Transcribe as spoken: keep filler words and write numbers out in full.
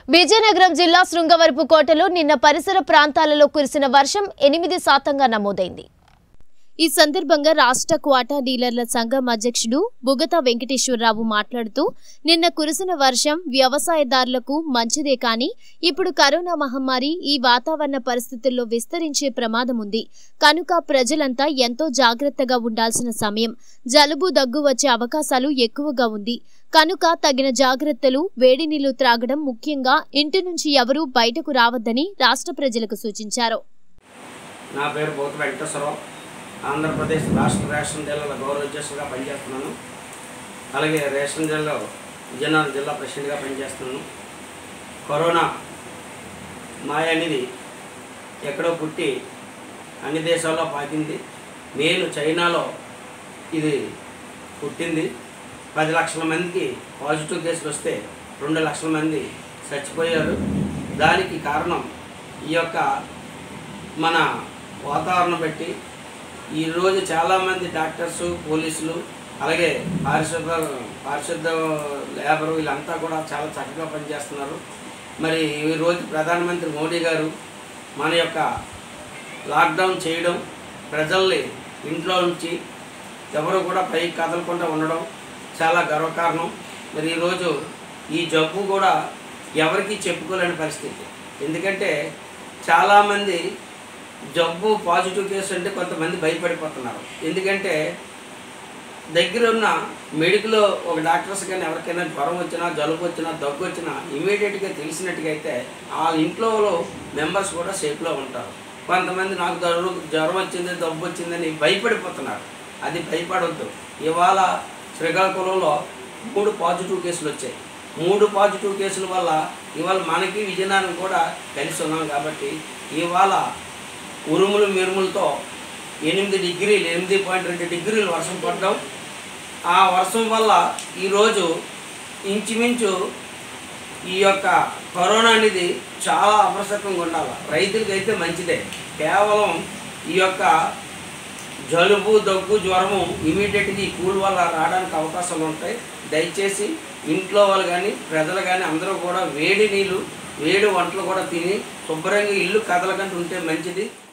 విజయనగరం జిల్లా శృంగవరపు కోటలో నిన్న పరిసర ప్రాంతాలలో కురిసిన వర్షం ఎనిమిది శాతంగా నమోదైంది। ఈ సందర్భంగా రాష్ట్ర క్వాటా డీలర్ల సంఘం అధ్యక్షుడు బుగతా వెంకటేశ్వరరావు మాట్లాడుతూ నిన్న కురిసిన వర్షం వ్యవసాయదారులకు మంచిదే కానీ ఇప్పుడు కరోనా మహమ్మారి ఈ వాతావరణ పరిస్థితుల్లో విస్తరించే ప్రమాదం ఉంది కనుక ప్రజలంతా ఎంతో జాగ్రత్తగా ఉండాల్సిన సమయం। జలుబు దగ్గు వచ్చే అవకాశాలు ఎక్కువగా ఉంది కనుక తగిన జాగ్రత్తలు వేడి నీళ్లు త్రాగడం ముఖ్యంగా ఇంటి నుంచి ఎవరూ బయటకు రావద్దని రాష్ట్ర ప్రజలకు సూచించారు। నా పేరు బుగతా వెంకటేశ్వరరావు, ఆంధ్రప్రదేశ్ రాష్ట్ర రేషన్ జిల్లాలో గౌరవ అధ్యక్షుడిగా పనిచేస్తున్నాను। అలాగే రేషన్ జిల్లాలో విజయనగరం జిల్లా ప్రెసిడెంట్గా పనిచేస్తున్నాను। కరోనా మాయ అనేది ఎక్కడో పుట్టి అన్ని దేశాల్లో పాకింది। నేను చైనాలో ఇది పుట్టింది। పది లక్షల మందికి పాజిటివ్ కేసులు వస్తే రెండు లక్షల మంది చచ్చిపోయారు। దానికి కారణం ఈ యొక్క మన వాతావరణం బట్టి ఈరోజు చాలామంది డాక్టర్సు, పోలీసులు, అలాగే పారిశుద్ధ పారిశుద్ధ లేబరు వీళ్ళంతా కూడా చాలా చక్కగా పనిచేస్తున్నారు। మరి ఈరోజు ప్రధానమంత్రి మోడీ గారు మన యొక్క లాక్డౌన్ చేయడం, ప్రజల్ని ఇంట్లో నుంచి ఎవరు కూడా పైకి కదలకుండా ఉండడం చాలా గర్వకారణం। మరి ఈరోజు ఈ జబ్బు కూడా ఎవరికీ చెప్పుకోలేని పరిస్థితి। ఎందుకంటే చాలామంది జబ్బు పాజిటివ్ కేసు అంటే కొంతమంది భయపడిపోతున్నారు। ఎందుకంటే దగ్గర ఉన్న మెడికల్ ఒక డాక్టర్స్ కానీ ఎవరికైనా జ్వరం వచ్చినా, జలుబు వచ్చినా, దగ్గు వచ్చినా ఇమీడియట్గా తెలిసినట్టుగా అయితే వాళ్ళ ఇంట్లో మెంబర్స్ కూడా సేఫ్లో ఉంటారు। కొంతమంది నాకు జ్వరం జ్వరం వచ్చింది, దగ్గు వచ్చిందని భయపడిపోతున్నారు। అది భయపడవద్దు। ఇవాళ శ్రీకాకుళంలో మూడు పాజిటివ్ కేసులు వచ్చాయి। మూడు పాజిటివ్ కేసుల వల్ల ఇవాళ మనకి విజయనగరం కూడా కలిసి ఉన్నాం కాబట్టి ఇవాళ ఉరుములు మెరుములతో ఎనిమిది డిగ్రీలు ఎనిమిది పాయింట్ రెండు డిగ్రీలు వర్షం పడడం, ఆ వర్షం వల్ల ఈరోజు ఇంచుమించు ఈ యొక్క కరోనా అనేది చాలా అప్రసక్తంగా ఉండాలి। రైతులకి అయితే మంచిదే, కేవలం ఈ యొక్క జలుబు, దగ్గు, జ్వరము ఇమీడియట్గా ఈ కూల్ వల్ల రావడానికి అవకాశాలు ఉంటాయి। దయచేసి ఇంట్లో వాళ్ళు కానీ ప్రజలు కానీ అందరూ కూడా వేడి నీళ్ళు, వేడి వంటలు కూడా తిని శుభ్రంగా ఇల్లు కదలకుండా ఉంటే మంచిది।